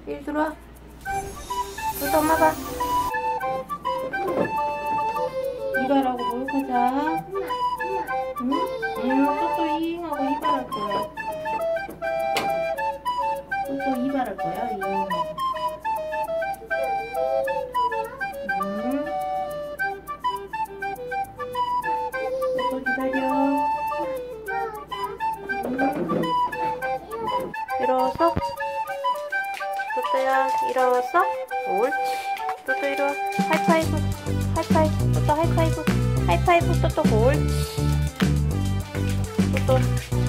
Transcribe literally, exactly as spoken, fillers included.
이리 들어와. 또또 엄마 봐. 이발하고 목욕하자. 응? 응, 또또 이잉하고 이발할 거야. 또또 이발할 거야, 이잉하고. 응? 또또 기다려. 응? 일어서. 또또야, 일어서. 옳지. 또또 일어와. 하이파이브. 하이파이브. 또또 하이파이브. 하이파이브. 또또 옳지. 또또.